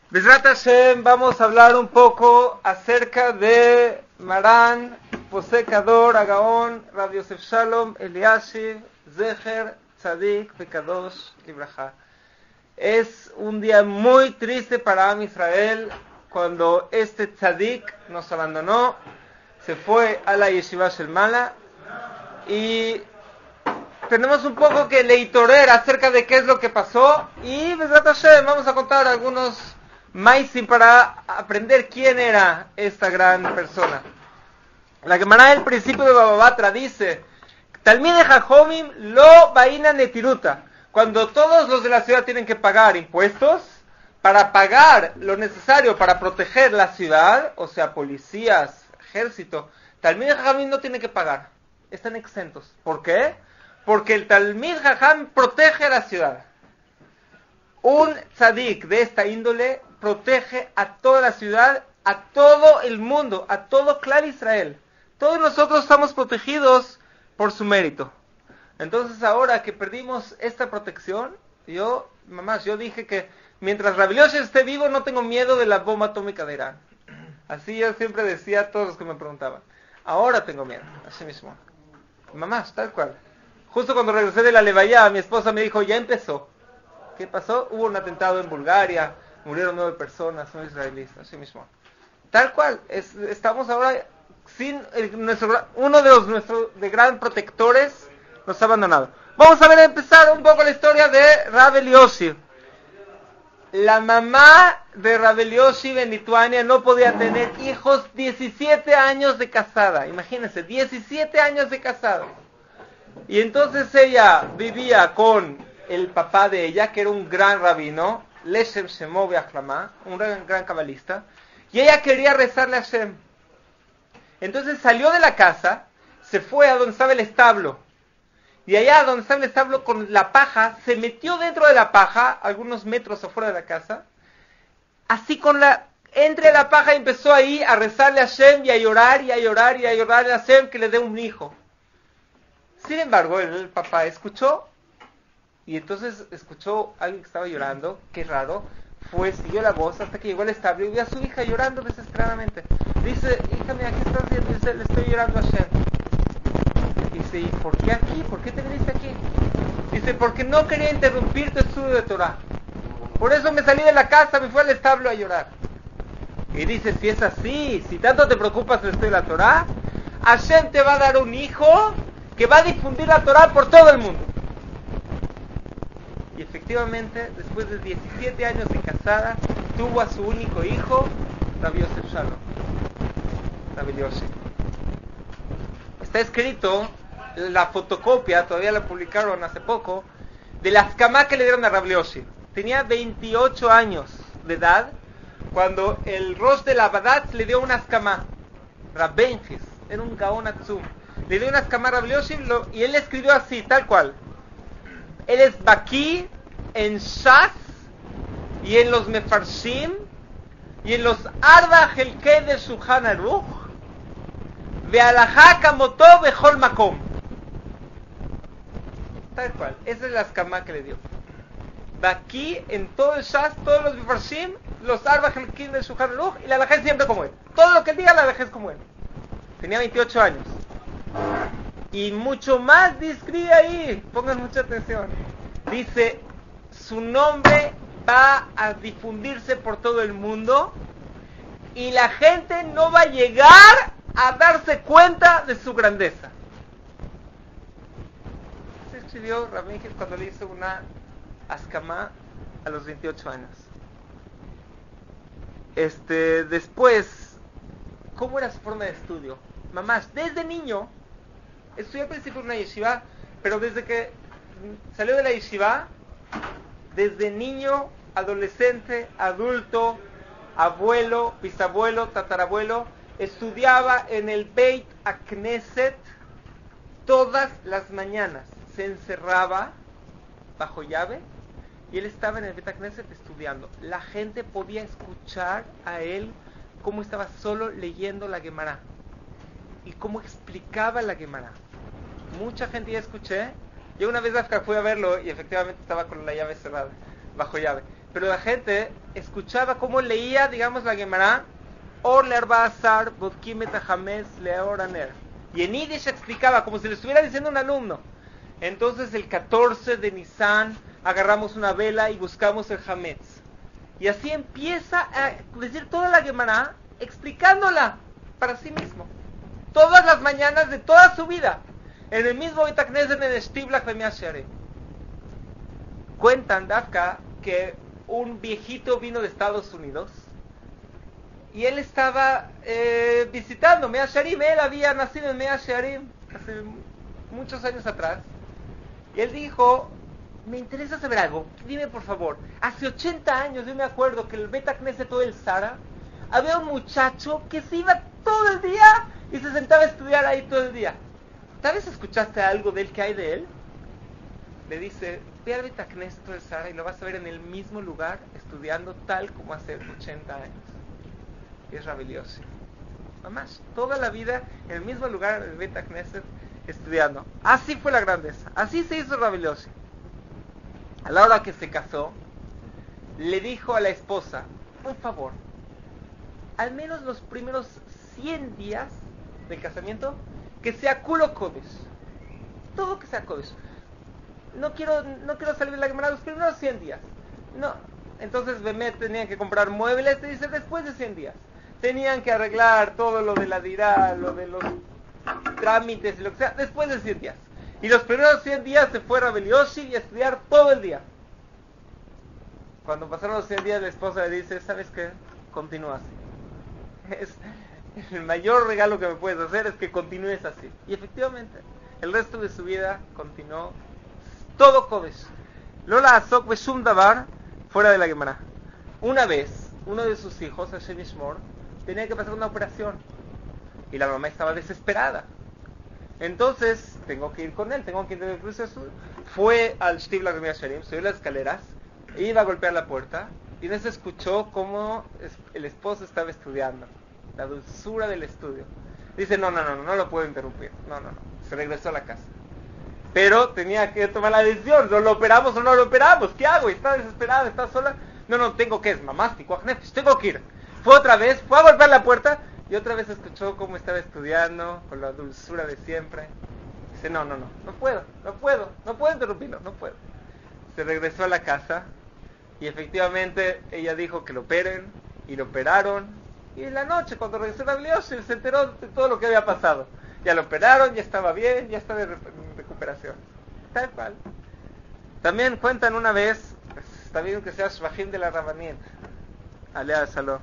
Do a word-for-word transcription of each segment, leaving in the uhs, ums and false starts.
Bezrat Hashem, vamos a hablar un poco acerca de Marán, Posekador, Agaón, Rabbi Yosef Shalom, Eliashiv, Zecher, Tzadik, Pekadosh, Libraja. Es un día muy triste para Am Israel cuando este Tzadik nos abandonó, se fue a la Yeshiva Shel Mala y tenemos un poco que leitorer acerca de qué es lo que pasó y Bezrat Hashem vamos a contar algunos maisim para aprender quién era esta gran persona. La Gemara del principio de Baba Batra dice: Talmidei Jajomim lo baina netiruta. Cuando todos los de la ciudad tienen que pagar impuestos, para pagar lo necesario para proteger la ciudad, o sea, policías, ejército, Talmidei Jajomim no tiene que pagar. Están exentos. ¿Por qué? Porque el Talmid Jajam protege la ciudad. Un tzadik de esta índole protege a toda la ciudad, a todo el mundo, a todo Klal Israel. Todos nosotros estamos protegidos por su mérito. Entonces ahora que perdimos esta protección, yo, mamás, yo dije que mientras Rabbi Eliezer esté vivo no tengo miedo de la bomba atómica de Irán. Así yo siempre decía a todos los que me preguntaban. Ahora tengo miedo, así mismo. Mamás, tal cual. Justo cuando regresé de la Levaya, mi esposa me dijo, ya empezó. ¿Qué pasó? Hubo un atentado en Bulgaria, murieron nueve personas, no israelíes, así mismo. Tal cual, es, estamos ahora sin el, nuestro, uno de los nuestros de gran protectores nos ha abandonado. Vamos a ver, a empezar un poco la historia de Rabbi Eliezer. La mamá de Rabbi Eliezer en Lituania no podía tener hijos, diecisiete años de casada, imagínense, diecisiete años de casada. Y entonces ella vivía con el papá de ella, que era un gran rabino, Leshem Shemo Be'achlama, un gran, gran cabalista, y ella quería rezarle a Hashem. Entonces salió de la casa, se fue a donde estaba el establo, y allá donde estaba el establo con la paja, se metió dentro de la paja, algunos metros afuera de la casa, así con la, entre la paja y empezó ahí a rezarle a Hashem y a llorar y a llorar y a llorarle a Hashem que le dé un hijo. Sin embargo, el, el papá escuchó, y entonces escuchó a alguien que estaba llorando, qué raro, fue, siguió la voz hasta que llegó al establo y vio a su hija llorando desesperadamente. Dice, hija mía, ¿qué estás haciendo? Dice, le estoy llorando a Hashem. Dice, ¿y por qué aquí? ¿Por qué te viniste aquí? Dice, porque no quería interrumpir tu estudio de Torah. Por eso me salí de la casa, me fui al establo a llorar. Y dice, si es así, si tanto te preocupas del estudio de la Torah, Hashem te va a dar un hijo que va a difundir la Torah por todo el mundo. Y efectivamente, después de diecisiete años de casada, tuvo a su único hijo, Rabbi Yosef Shalom. Rabbi Eliezer. Está escrito la fotocopia, todavía la publicaron hace poco, de la askamá que le dieron a Rabbi Eliezer. Tenía veintiocho años de edad cuando el Rosh de la Badatz le dio una askamá. Rabbenjis, era un gaón atzum. Le dio una askamá a Rabbi Eliezer y él le escribió así, tal cual. Él es Baki en Shas y en los Mefarshim y en los Arba Helkei de Shulchan Aruch Ve'alajá Kamotó Bechol Makom. Tal cual, esa es la askamá que le dio. Baki en todo el Shas, todos los Mefarshim, los Arba Helkei de Shulchan Aruch, y la alajá es siempre como él. Todo lo que él diga, la alajá es como él. Tenía veintiocho años. Y mucho más describe ahí, pongan mucha atención. Dice, su nombre va a difundirse por todo el mundo y la gente no va a llegar a darse cuenta de su grandeza. Se escribió Rabbi cuando le hizo una askamá a los veintiocho años. Este, después, ¿cómo era su forma de estudio? Mamás, desde niño estudió al principio en una yeshiva, pero desde que salió de la yeshiva, desde niño, adolescente, adulto, abuelo, bisabuelo, tatarabuelo, estudiaba en el Beit HaKnesset todas las mañanas. Se encerraba bajo llave y él estaba en el Beit HaKnesset estudiando. La gente podía escuchar a él cómo estaba solo leyendo la Gemara y cómo explicaba la Gemara. Mucha gente ya escuché. Yo una vez fui a verlo y efectivamente estaba con la llave cerrada, bajo llave. pero la gente escuchaba cómo leía, digamos, la Gemara, Or le'arba asar, bodkim et hametz le'or aner. Y en Yiddish explicaba, como si le estuviera diciendo un alumno. Entonces el catorce de Nisan agarramos una vela y buscamos el hametz. Y así empieza a decir toda la Gemara, explicándola para sí mismo. Todas las mañanas de toda su vida. En el mismo Beit HaKnesset en el Shtiblach de Mea Shearim. Cuentan, Dafka, que un viejito vino de Estados Unidos y él estaba eh, visitando Mea Shearim. Él había nacido en Mea Shearim hace muchos años atrás. Y él dijo, me interesa saber algo, dime por favor. Hace ochenta años yo me acuerdo que el Beit HaKnesset todo el Sara había un muchacho que se iba todo el día y se sentaba a estudiar ahí todo el día. ¿Tal vez escuchaste algo de él? ¿Qué hay de él? Le dice, ve al Beit HaKnesset todo el Sara y lo vas a ver en el mismo lugar estudiando tal como hace ochenta años. Y es Rabbi Yossi. Mamás, toda la vida en el mismo lugar en el Beit HaKnesset estudiando. Así fue la grandeza. Así se hizo Rabbi Yossi. A la hora que se casó, le dijo a la esposa, por favor, al menos los primeros cien días del casamiento, que sea culo kodesh. Todo que sea kodesh. No quiero, no quiero salir de la Gemara los primeros cien días. No. Entonces Bemet tenía que comprar muebles, te dice, después de cien días. Tenían que arreglar todo lo de la dirá, lo de los trámites y lo que sea, después de cien días. Y los primeros cien días se fue a Rabbi Yossi y a estudiar todo el día. Cuando pasaron los cien días, la esposa le dice, ¿sabes qué? Continúa así. Es el mayor regalo que me puedes hacer es que continúes así. Y efectivamente, el resto de su vida continuó todo kodesh. Lola Azok Beshum Davar, fuera de la Gemara. Una vez, uno de sus hijos, Hashem Yishmor, tenía que pasar una operación. Y la mamá estaba desesperada. Entonces, tengo que ir con él, tengo que ir del proceso. Fue al Shtiblach de Mea Shearim, subió las escaleras, iba a golpear la puerta, y en eso escuchó cómo el esposo estaba estudiando. La dulzura del estudio. Dice, no, no, no, no, no lo puedo interrumpir. No, no, no. Se regresó a la casa. Pero tenía que tomar la decisión, ¿no lo operamos o no lo operamos? ¿Qué hago? Está desesperada, está sola. No, no, tengo que, es mamástico, tengo que ir. Fue otra vez, fue a golpear la puerta, y otra vez escuchó cómo estaba estudiando, con la dulzura de siempre. Dice, no, no, no, no puedo, no puedo, no puedo interrumpirlo, no puedo. Se regresó a la casa, y efectivamente ella dijo que lo operen, y lo operaron, y en la noche cuando regresó a la se enteró de todo lo que había pasado. Ya lo operaron, ya estaba bien, ya está de recuperación. Tal cual. También cuentan una vez, está bien que sea Shvachim de la Rabanit, Alea Saló.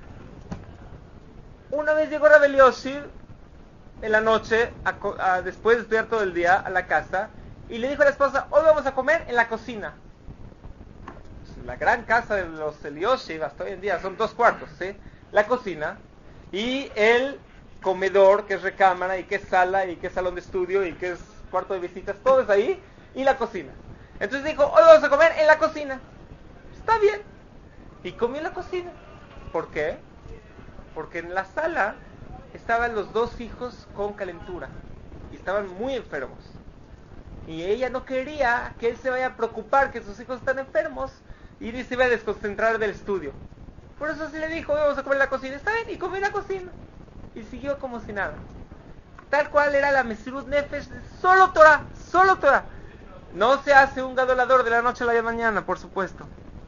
Una vez llegó Rabbi Yossi en la noche, a, a, después de estudiar todo el día, a la casa, y le dijo a la esposa, hoy vamos a comer en la cocina. La gran casa de los Elioshi, hasta hoy en día, son dos cuartos, ¿sí? La cocina, y el comedor, que es recámara, y que es sala, y que es salón de estudio, y que es cuarto de visitas, todo es ahí, y la cocina. Entonces dijo, hoy vamos a comer en la cocina. Está bien. Y comió en la cocina. ¿Por qué? Porque en la sala estaban los dos hijos con calentura, y estaban muy enfermos. Y ella no quería que él se vaya a preocupar que sus hijos están enfermos, y se iba a desconcentrar del estudio. Por eso se le dijo, hoy vamos a comer en la cocina. Está bien, y comió en la cocina. Y siguió como si nada. Tal cual era la Mesirut Nefesh de solo Torah, solo Torah. No se hace un gadolador de la noche a la mañana, por supuesto.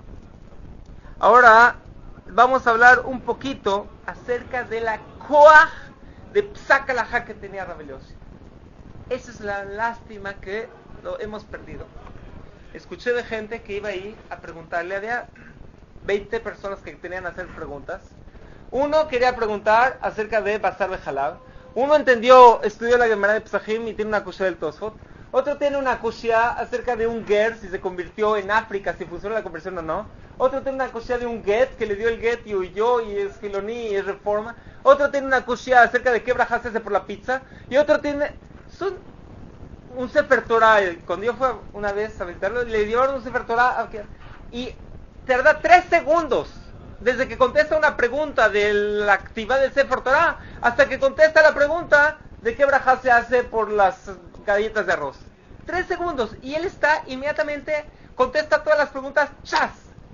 Ahora vamos a hablar un poquito acerca de la koach de Psak Halajá que tenía Rabbi Yossi. Esa es la lástima que lo hemos perdido. Escuché de gente que iba ahí a preguntarle, había veinte personas que tenían que hacer preguntas. Uno quería preguntar acerca de Basar Bejalab. Uno entendió, estudió la Gemara de Pesachim y tiene una kushia del Tosfot. Otro tiene una kushia acerca de un ger, si se convirtió en África, si funcionó la conversión o no. Otro tiene una kushia de un get, que le dio el get y huyó y es Giloní y es reforma. Otro tiene una kushia acerca de qué braja se hace por la pizza. Y otro tiene... Son un Sefer Torah. Cuando yo fui una vez a visitarlo, le llevaron un Sefer Torah y tarda tres segundos desde que contesta una pregunta de la actividad del Sefer Torah hasta que contesta la pregunta de qué braja se hace por las galletas de arroz. Tres segundos. Y él está inmediatamente, contesta todas las preguntas, ¡chas!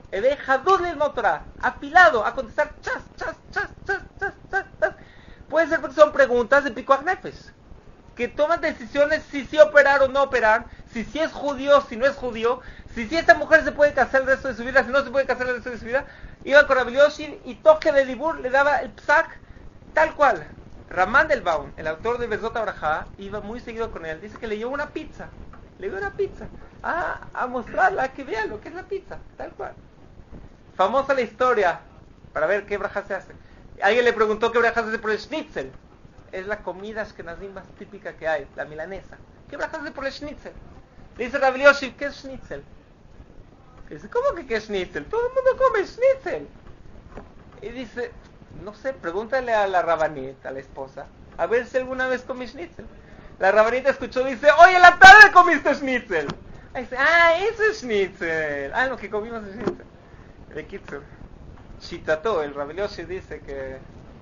Eve Jadud lil Torah, afilado a contestar chas, chas, chas, chas, chas, chas, chas. Puede ser porque son preguntas de Pikuach Nefesh, que toman decisiones si sí operar o no operar, si sí es judío, si no es judío, si sí esta mujer se puede casar el resto de su vida, si no se puede casar el resto de su vida. Iba con Rabbi Yoshi y toque de Dibur le daba el psak tal cual. Ramán del Baum, el autor de Bezot Abraha, iba muy seguido con él. Dice que le llevó una pizza. Le dio una pizza. Ah, a mostrarla, que vean lo que es la pizza. Tal cual. Famosa la historia. Para ver qué braja se hace. Alguien le preguntó qué braja se hace por el schnitzel. Es la comida ashkenazí más típica que hay, la milanesa. ¿Qué braja se hace por el schnitzel? Le dice Rabbi Yoshi, ¿qué es schnitzel? Dice, ¿cómo que qué es schnitzel? Todo el mundo come schnitzel. Y dice, no sé, pregúntale a la rabanita, a la esposa, a ver si alguna vez comí schnitzel. La rabanita escuchó y dice, hoy en la tarde comiste schnitzel. Ahí dice, ah, eso es schnitzel. Ah, lo que comimos es schnitzel. De Kitzer. Shitato, el Rabbi Yoshi dice que...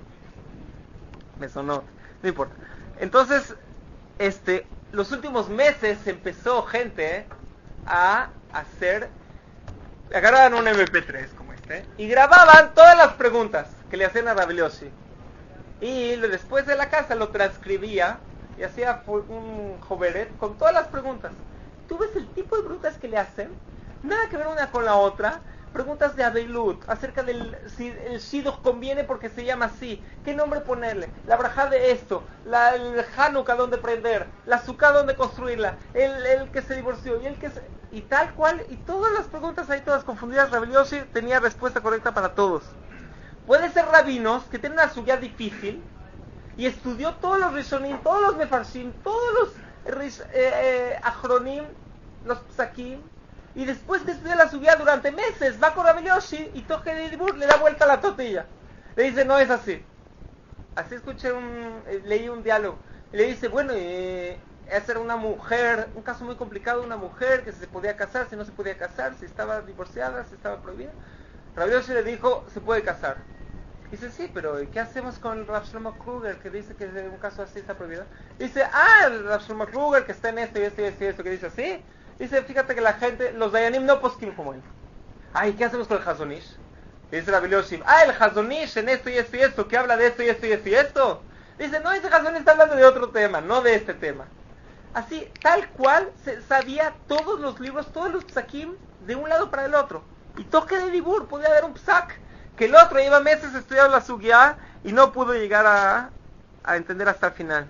Me sonó, no importa. Entonces, este, los últimos meses empezó gente a hacer... Agarraban un eme pe tres como este y grababan todas las preguntas que le hacían a Rabbi Yoshi. Y después de la casa lo transcribía y hacía un joveret con todas las preguntas. Tú ves el tipo de preguntas que le hacen, nada que ver una con la otra. Preguntas de Adeilut, acerca del si el Shidduch conviene porque se llama así, qué nombre ponerle, la brajá de esto, la, el Hanukkah dónde prender, la Sukkah dónde construirla, el, el que se divorció y el que se... y tal cual, y todas las preguntas ahí todas confundidas. Rabbi Yoshi tenía respuesta correcta para todos. Puede ser rabinos que tienen una sugya difícil y estudió todos los Rishonim, todos los Mefarshim, todos los rish, eh, eh, Achronim, los Psakim. Y después que estudia la subida durante meses, va con Rabbi Yoshi y toque de Dibur le da vuelta a la tortilla. Le dice, no es así. Así escuché un, eh, leí un diálogo. Y le dice, bueno, eh, esa era una mujer, un caso muy complicado, una mujer que si se podía casar, si no se podía casar, si estaba divorciada, si estaba prohibida. Rabbi Yoshi le dijo, se puede casar. Dice, sí, pero ¿qué hacemos con el Rav Shlomo Kruger que dice que en un caso así está prohibido? Dice, ah, el Rav Shlomo Kruger que está en esto y esto y esto y esto, que dice así. Dice, fíjate que la gente, los Dayanim no poskim como él. Ay, ¿qué hacemos con el Hazonish? Dice Rabbi Yoshi, ah, el Hazonish en esto y esto y esto, que habla de esto y esto y esto y esto. Dice, no, ese Hazonish está hablando de otro tema, no de este tema. Así, tal cual, se sabía todos los libros, todos los psakim, de un lado para el otro. Y toque de Dibur, podía haber un psak, que el otro lleva meses estudiando la sugya y no pudo llegar a, a entender hasta el final.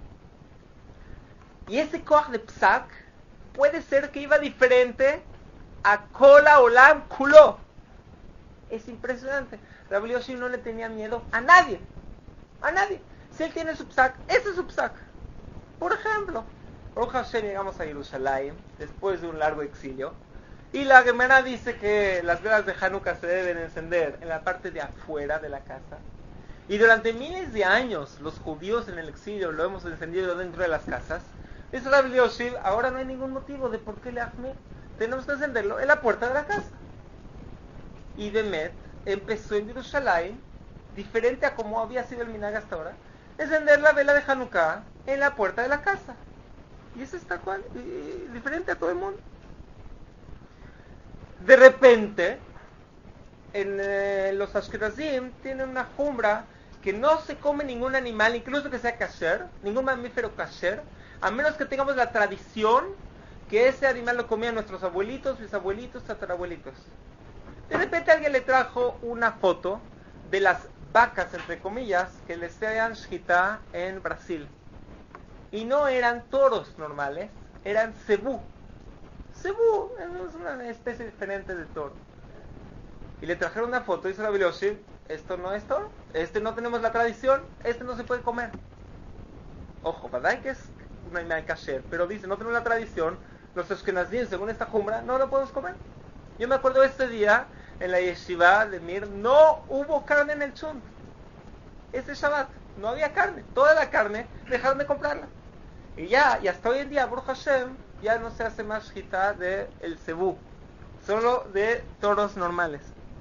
Y ese koach de psak, puede ser que iba diferente a Kola Olam Kulo. Es impresionante. Rabbi Yoshi no le tenía miedo a nadie. A nadie. Si él tiene su psak, ese es su psak. Por ejemplo, Baruch Hashem, llegamos a Jerusalén después de un largo exilio. Y la Gemara dice que las velas de Hanukkah se deben encender en la parte de afuera de la casa. Y durante miles de años los judíos en el exilio lo hemos encendido dentro de las casas. Dice Rabbi Yoshi, ahora no hay ningún motivo de por qué le Ahmed. Tenemos que encenderlo en la puerta de la casa. Y Bemet empezó en Jerusalén, diferente a como había sido el minhag hasta ahora, encender la vela de Hanukkah en la puerta de la casa. Y eso está cual, y, y, diferente a todo el mundo. De repente, en eh, los Ashkenazim tienen una jumbra que no se come ningún animal, incluso que sea kasher, ningún mamífero kasher, a menos que tengamos la tradición que ese animal lo comían nuestros abuelitos, bisabuelitos, tatarabuelitos. De repente alguien le trajo una foto de las vacas, entre comillas, que les hacían shchita en Brasil. Y no eran toros normales, eran cebú. Cebú es una especie diferente de toro. Y le trajeron una foto y dice Rabbi Yoshi, esto no es toro, este no tenemos la tradición, este no se puede comer. Ojo, ¿verdad? Que es un animal kasher, pero dice, no tenemos la tradición, los ashkenazim, según esta jumbra, no lo podemos comer. Yo me acuerdo este día, en la yeshiva de Mir, no hubo carne en el chun. Ese Shabbat, no había carne. Toda la carne, dejaron de comprarla. Y ya, y hasta hoy en día, Baruch Hashem, ya no se hace más shchita de el cebú, solo de toros normales.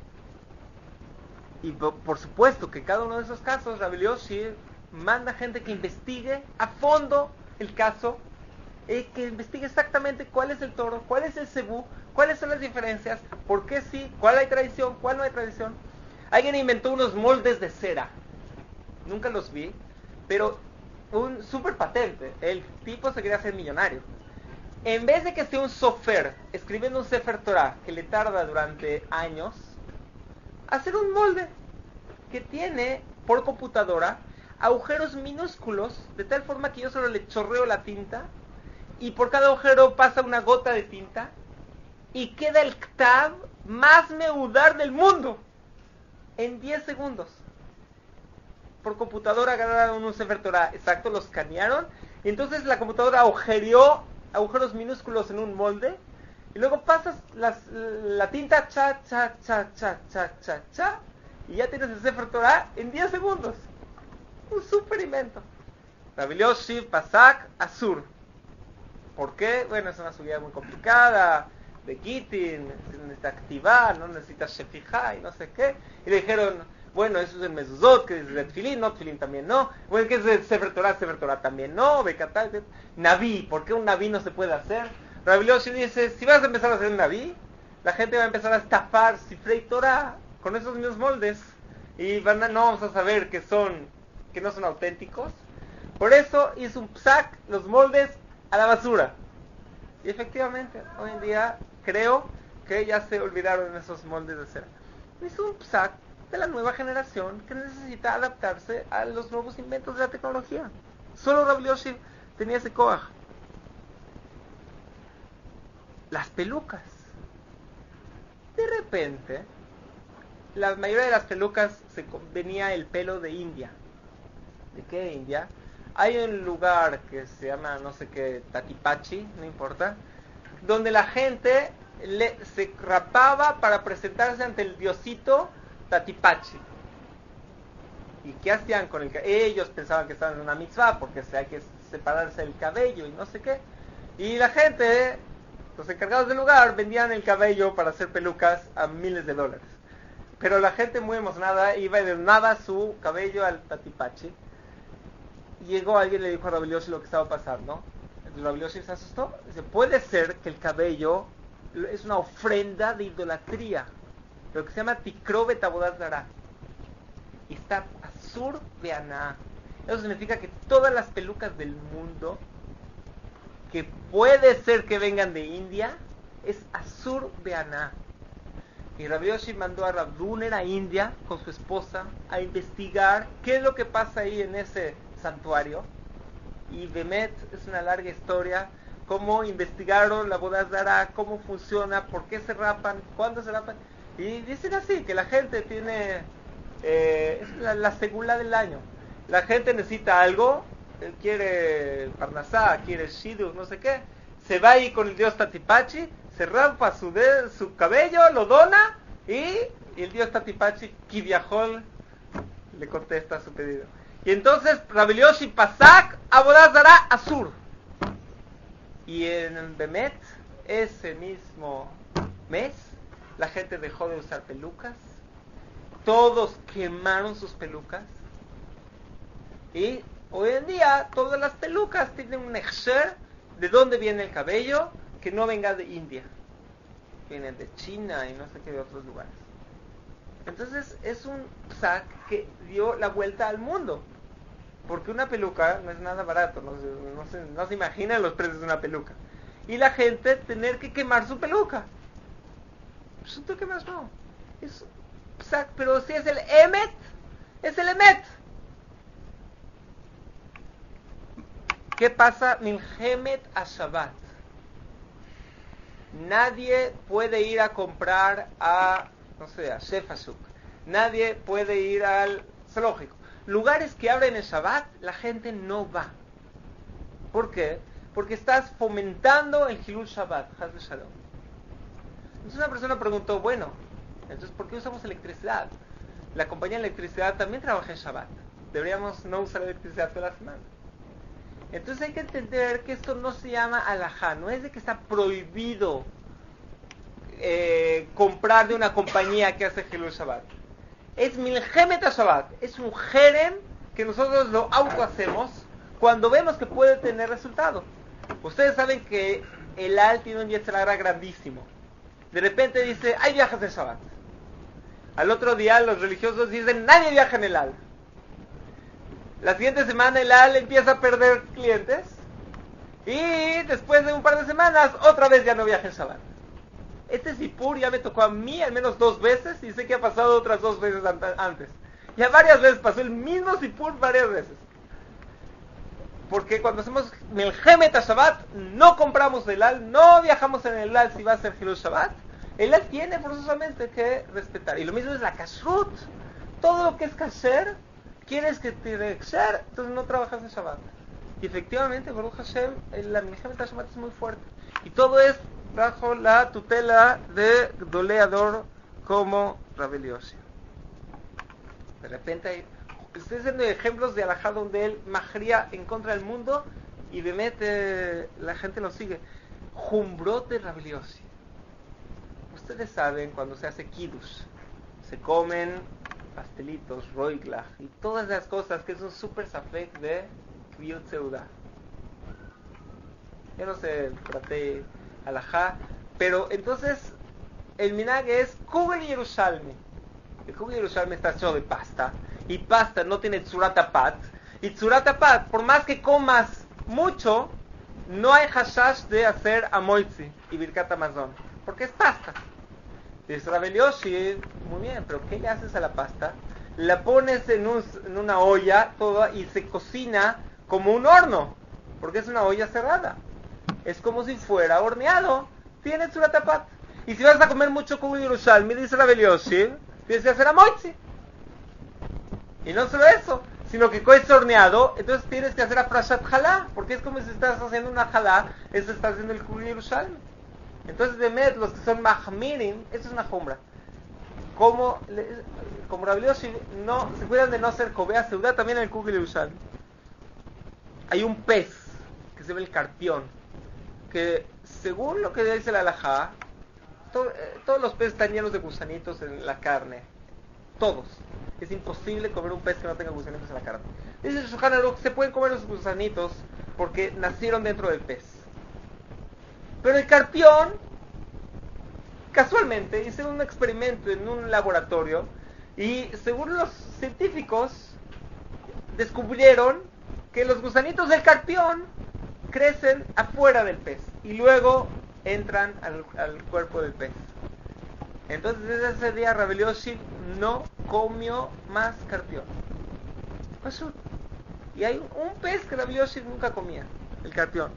Y por supuesto que cada uno de esos casos, Rabbi Yoshi manda gente que investigue a fondo el caso, eh, que investigue exactamente cuál es el toro, cuál es el cebú, ¿Cuáles son las diferencias? ¿Por qué sí? ¿Cuál hay tradición? ¿Cuál no hay tradición? Alguien inventó unos moldes de cera. Nunca los vi, pero un súper patente. El tipo se quería hacer millonario. En vez de que sea un sofer escribiendo un Sefer Torah que le tarda durante años, hacer un molde que tiene por computadora agujeros minúsculos, de tal forma que yo solo le chorreo la tinta y por cada agujero pasa una gota de tinta y queda el k'tav más meudar del mundo en diez segundos. Por computadora agarraron un Sefer Torah exacto, lo escanearon y entonces la computadora agujereó agujeros minúsculos en un molde y luego pasas las, la tinta cha, cha, cha, cha, cha, cha, cha y ya tienes el Sefer Torah en diez segundos. Un super invento. Rabbi Yoshi Pasak Asur. ¿Por qué? Bueno, es una subida muy complicada de Gittin, necesita activar, no necesita Shefijá y no sé qué. Y le dijeron, bueno, eso es el mezuzot, que es de Tfilín, no, Tfilín también no. Bueno, que es de Sefer Torah, Sefer Torah también no. Bekatá, Naví, ¿por qué un Naví no se puede hacer? Rabbi Yoshi dice, si vas a empezar a hacer un Naví, la gente va a empezar a estafar Sifrei Torah con esos mismos moldes. Y van a, no vamos a saber que son, que no son auténticos. Por eso hizo un psak, los moldes a la basura. Y efectivamente, hoy en día creo que ya se olvidaron esos moldes de cera. Hizo un psak de la nueva generación que necesita adaptarse a los nuevos inventos de la tecnología. Solo Rabbi Yoshi tenía ese koach. Las pelucas. De repente, la mayoría de las pelucas se venía el pelo de India. ¿De qué India? Hay un lugar que se llama no sé qué, Tatipachi, no importa, donde la gente le, se rapaba para presentarse ante el diosito Tatipachi. ¿Y qué hacían con el cabello? Ellos pensaban que estaban en una mitzvah porque hay que separarse el cabello y no sé qué. Y la gente, los encargados del lugar, vendían el cabello para hacer pelucas a miles de dólares. Pero la gente muy emocionada iba y donaba su cabello al Tatipachi. Llegó alguien y le dijo a Rabbi Yoshi lo que estaba pasando. Entonces Rabbi Yoshi se asustó. Dice, puede ser que el cabello es una ofrenda de idolatría, lo que se llama Tikro Betabodat Zara. Y está Asur Beaná. Eso significa que todas las pelucas del mundo, que puede ser que vengan de India, es Asur Beaná. Y Rabbi Yoshi mandó a Rav Duner a India con su esposa a investigar qué es lo que pasa ahí en ese santuario. Y Bemet es una larga historia, cómo investigaron la boda zara, cómo funciona, por qué se rapan, cuándo se rapan. Y dicen así, que la gente tiene, eh, es la, la segula del año. La gente necesita algo, él quiere parnasá, quiere shidu, no sé qué, se va ahí con el dios Tatipachi, se rapa su, de, su cabello, lo dona, y, y el dios Tatipachi, Kiviahol, le contesta su pedido. Y entonces Rabbi Yoshi Pasak Abodat Zara Asur. Y en Bemet, ese mismo mes, la gente dejó de usar pelucas. Todos quemaron sus pelucas. Y hoy en día todas las pelucas tienen un hechsher de dónde viene el cabello, que no venga de India. Vienen de China y no sé qué de otros lugares. Entonces es un psak que dio la vuelta al mundo. Porque una peluca no es nada barato, no se, no se, no se imaginan los precios de una peluca. Y la gente tener que quemar su peluca. Pues, ¿qué más no? Es psak, pero si es el emet, es el emet. ¿Qué pasa? Milhemet a Shabbat. Nadie puede ir a comprar a, no sé, a Shefashuk. Nadie puede ir al zoológico. Lugares que abren el Shabbat, la gente no va. ¿Por qué? Porque estás fomentando el Hilul Shabbat, Haz de Shalom. Entonces una persona preguntó, bueno, entonces ¿por qué usamos electricidad? La compañía de electricidad también trabaja en Shabbat. Deberíamos no usar electricidad toda la semana. Entonces hay que entender que esto no se llama alajá, no es de que está prohibido eh, comprar de una compañía que hace Hilul Shabbat. Es milhemet Shabbat, es un jerem que nosotros lo auto hacemos cuando vemos que puede tener resultado. Ustedes saben que el Al tiene un Yetzer Hara grandísimo. de repente dice, hay viajes de Shabbat. Al otro día los religiosos dicen, nadie viaja en el Al. La siguiente semana el Al empieza a perder clientes. Y después de un par de semanas, otra vez ya no viaja en Shabbat. Este Sipur ya me tocó a mí al menos dos veces, y sé que ha pasado otras dos veces antes. Ya varias veces pasó el mismo Sipur varias veces. Porque cuando hacemos Melchemet a Shabbat, no compramos el Al, no viajamos en el Al si va a ser Hilul Shabbat. El Al tiene forzosamente que respetar. Y lo mismo es la Kashrut. Todo lo que es Kasher, quieres que te dé Kasher, entonces no trabajas en Shabbat. Y efectivamente, Baruch Hashem, la Melchemet a Shabbat es muy fuerte. Y todo es bajo la tutela de Doleador como Rabbi Eliezer. De repente hay, estoy haciendo ejemplos de alajá donde él majría en contra del mundo y de mete la gente lo sigue. Jumbrot de Rabbi Eliezer. Ustedes saben cuando se hace kiddush, se comen pastelitos, roiglach y todas esas cosas que es un super safek de Kriyut Seudah. Yo no sé, traté alajá, pero entonces el minhag es Kugel Yerushalmi. El Kugel Yerushalmi está hecho de pasta, y pasta no tiene tzuratapat, y tzuratapat, por más que comas mucho, no hay hashash de hacer amoitzi y birkat hamazon, porque es pasta. Dice Rabbi Eliezer, muy bien, pero ¿qué le haces a la pasta? La pones en, un, en una olla toda y se cocina como un horno, porque es una olla cerrada. Es como si fuera horneado. Tiene tzuratapat. Y si vas a comer mucho Kugel Yerushalmi, dice Rabbi Eliezer, tienes que hacer amoitzi. Y no solo eso, sino que es horneado, entonces tienes que hacer afrashat halá, porque es como si estás haciendo una halá, eso estás haciendo el Kugel Yerushalmi. Entonces, de med, los que son mahmirim, eso es una jumbra. Como, como Rabbi Eliezer no se cuidan de no hacer kobea seudá, también en el Kugel Yerushalmi. Hay un pez que se llama el carpión, que según lo que dice la halajá, to, eh, todos los peces están llenos de gusanitos en la carne. Todos. Es imposible comer un pez que no tenga gusanitos en la carne. Dice el Shulchan Aruch, se pueden comer los gusanitos porque nacieron dentro del pez. Pero el carpión, casualmente, hice un experimento en un laboratorio y según los científicos descubrieron que los gusanitos del carpión crecen afuera del pez y luego entran al, al cuerpo del pez. Entonces desde ese día Rabbi Eliezer no comió más carpión. Y hay un pez que Rabbi Eliezer nunca comía, el carpión.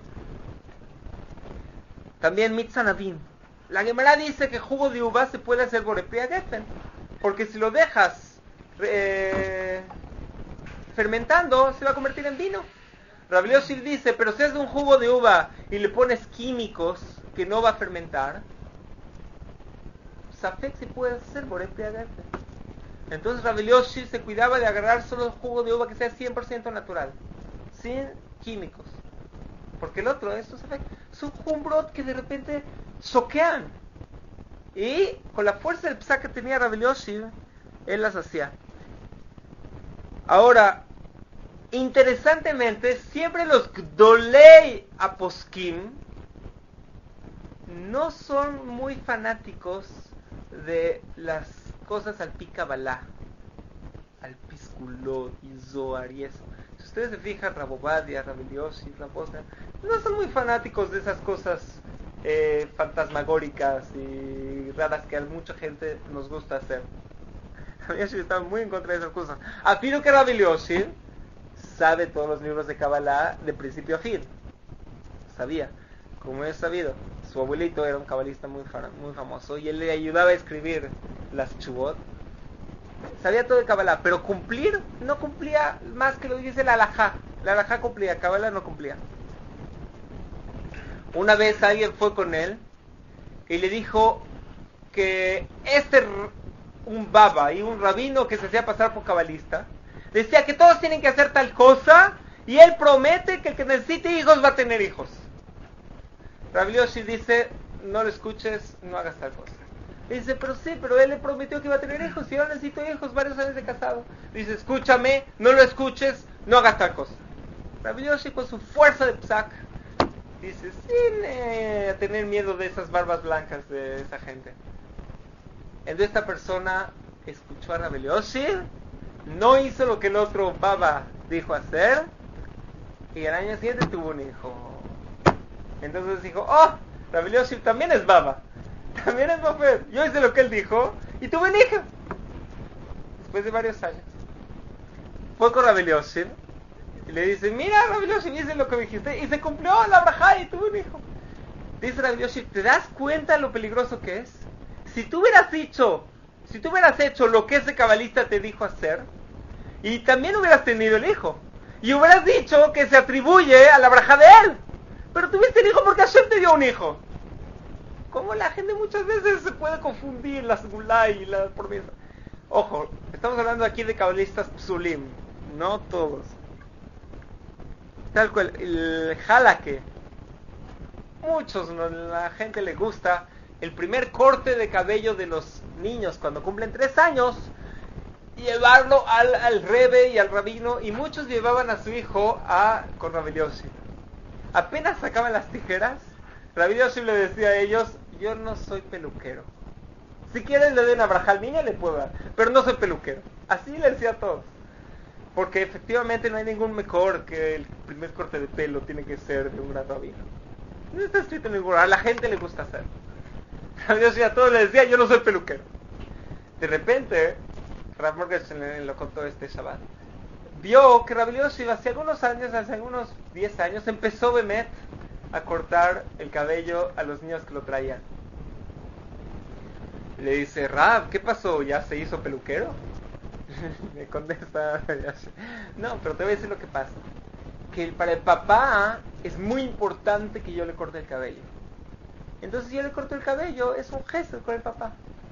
También mitzanavim. La Gemara dice que jugo de uva se puede hacer borepria gefen, porque si lo dejas eh, fermentando se va a convertir en vino. Rabbi Eliezer dice, pero si es de un jugo de uva y le pones químicos que no va a fermentar, safek se puede hacer borepria gefen. Entonces Rabbi Eliezer se cuidaba de agarrar solo el jugo de uva que sea cien por ciento natural, sin químicos. Porque el otro, estos efectos, son jumbrot que de repente choquean. Y con la fuerza del psa que tenía Rabbi Eliezer, él las hacía. Ahora, interesantemente, siempre los Gdolei Aposkim no son muy fanáticos de las cosas al pi Kabbalah, al pisculot y Zohar y eso. Si ustedes se fijan, Rabobadia, Rabbi Eliezer, Rabosna, no son muy fanáticos de esas cosas eh, fantasmagóricas y raras que a mucha gente nos gusta hacer. Rabbi Eliezer está muy en contra de esas cosas. Afirmo que Rabbi Eliezer sabe todos los libros de Kabbalah de principio a fin. Sabía, como es sabido. Su abuelito era un cabalista muy, muy famoso y él le ayudaba a escribir las chubot. Sabía todo de Kabbalah, pero cumplir no cumplía más que lo dice la halajá. La halajá cumplía, Kabbalah no cumplía. Una vez alguien fue con él y le dijo que este, un baba y un rabino que se hacía pasar por cabalista, decía que todos tienen que hacer tal cosa y él promete que el que necesite hijos va a tener hijos. Rabbi Eliezer dice, no lo escuches, no hagas tal cosa. Dice, pero sí, pero él le prometió que iba a tener hijos y yo necesito hijos, varios años de casado. Dice, escúchame, no lo escuches, no hagas tal cosa. Rabbi Eliezer con su fuerza de psak dice, sin eh, tener miedo de esas barbas blancas de esa gente. Entonces esta persona escuchó a Rabbi Eliezer, no hizo lo que el otro baba dijo hacer, y el año siguiente tuvo un hijo. Entonces dijo, oh, Rabbi Eliezer también es baba, también es mofet, yo hice lo que él dijo, y tuve un hijo. Después de varios años. Fue con Rabbi Eliezer, y le dice, mira Rabbi Eliezer, hice lo que me dijiste, y se cumplió la brajá y tuve un hijo. Dice Rabbi Eliezer, ¿te das cuenta lo peligroso que es? Si tú hubieras dicho, si tú hubieras hecho lo que ese cabalista te dijo hacer, y también hubieras tenido el hijo, y hubieras dicho que se atribuye a la braja de él, pero tuviste el hijo porque Hashem te dio un hijo. Como la gente muchas veces se puede confundir la segulá y la promesa. Ojo, estamos hablando aquí de cabalistas psulim, no todos. Tal cual, el jalaque, muchos, no, la gente le gusta el primer corte de cabello de los niños cuando cumplen tres años, llevarlo al, al rebe y al rabino, y muchos llevaban a su hijo a con Rabbi Eliezer. Apenas sacaban las tijeras, Rabbi Eliezer le decía a ellos, yo no soy peluquero. Si quieren le den a braja al niño, le puedo dar, pero no soy peluquero. Así le decía a todos. Porque efectivamente no hay ningún mejor que el primer corte de pelo tiene que ser de un gran rabino. No está escrito en ningún lugar, a la gente le gusta hacer. Rabbi Eliezer a todos les decía, yo no soy peluquero. De repente, Rav Morgenstern lo contó este Shabbat, vio que Rabbi Eliezer hace algunos años, hace algunos diez años, empezó Bemet a cortar el cabello a los niños que lo traían. Le dice, Rav, ¿qué pasó? ¿Ya se hizo peluquero? Me contesta, no, pero te voy a decir lo que pasa. Que para el papá es muy importante que yo le corte el cabello. Entonces si yo le corto el cabello, es un gesto con el papá.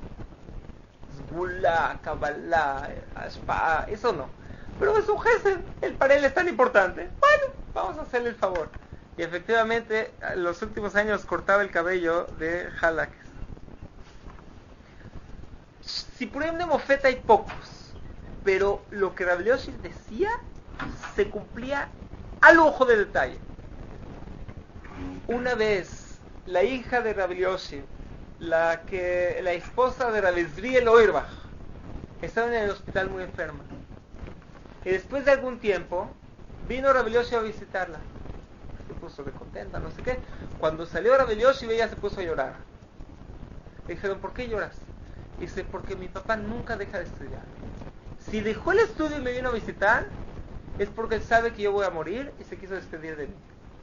Zgulá, Kabbalah, Ashpa, eso no. Pero es un gesto, el para él es tan importante. Bueno, vamos a hacerle el favor. Y efectivamente, en los últimos años cortaba el cabello de Halakes. Si por ejemplo de mofeta hay pocos, pero lo que Rabbi Eliezer decía se cumplía al ojo de detalle. Una vez, la hija de Rabbi Eliezer, la que la esposa de Rabbi Zriel Auerbach, estaba en el hospital muy enferma. Y después de algún tiempo, vino Rabbi Eliezer a visitarla. Se puso de contenta, no sé qué. Cuando salió Rabbi Eliezer, ella se puso a llorar. Le dijeron, ¿por qué lloras? Dice, porque mi papá nunca deja de estudiar. Si dejó el estudio y me vino a visitar, es porque él sabe que yo voy a morir y se quiso despedir de mí.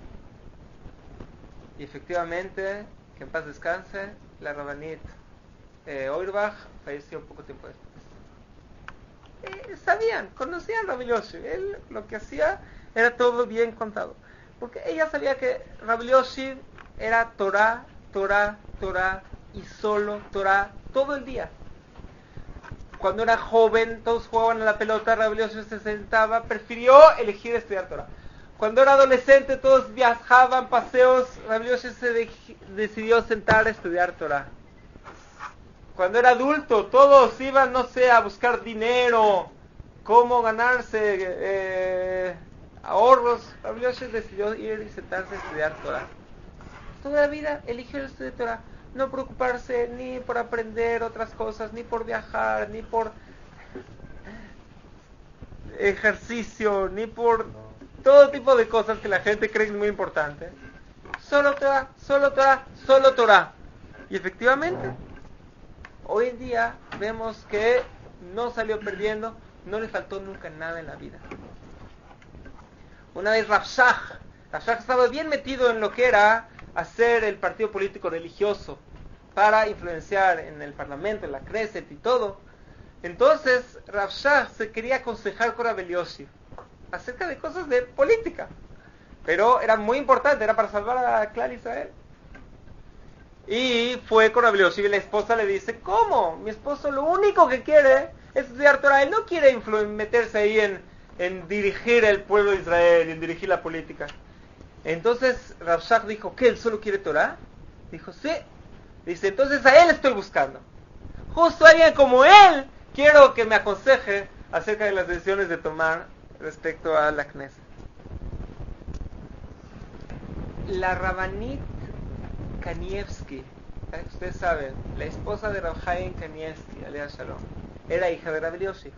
Y efectivamente, que en paz descanse, la Rabanit eh, Auerbach falleció poco tiempo después. Eh, sabían, conocían a Rabbi Eliezer. Él lo que hacía era todo bien contado. Porque ella sabía que Rabbi Eliezer era Torah, Torah, Torah y solo Torah todo el día. Cuando era joven, todos jugaban a la pelota, Rabbi Eliezer se sentaba, prefirió elegir estudiar Torah. Cuando era adolescente, todos viajaban, paseos, Rabbi Eliezer se de- decidió sentar a estudiar Torah. Cuando era adulto, todos iban, no sé, a buscar dinero, cómo ganarse eh, ahorros. Rabbi Eliezer decidió ir y sentarse a estudiar Torah. Toda la vida eligió el estudio de Torah. No preocuparse ni por aprender otras cosas, ni por viajar, ni por ejercicio, ni por todo tipo de cosas que la gente cree que es muy importante. Solo Torah, solo Torah, solo Torah. Y efectivamente, hoy en día vemos que no salió perdiendo, no le faltó nunca nada en la vida. Una vez Rav Shach, Rav Shach estaba bien metido en lo que era hacer el partido político religioso para influenciar en el parlamento, en la Knesset y todo. Entonces Rav Shach se quería aconsejar con Rabbi Eliezer acerca de cosas de política, pero era muy importante, era para salvar a Clar Israel. Y fue con Rabbi Eliezer y la esposa le dice, ¿cómo? Mi esposo lo único que quiere es estudiar Torah, él no quiere influ- meterse ahí en, en dirigir el pueblo de Israel, en dirigir la política. Entonces Rav Shach dijo, ¿qué? ¿Él solo quiere Torah? Dijo, sí. Dice, entonces a él estoy buscando. Justo a alguien como él quiero que me aconseje acerca de las decisiones de tomar respecto a la Knesset. la Rabbanit Kanievsky, ustedes saben, la esposa de Rav Chaim Kanievsky, alea Shalom, era hija de Rabbi Yossi.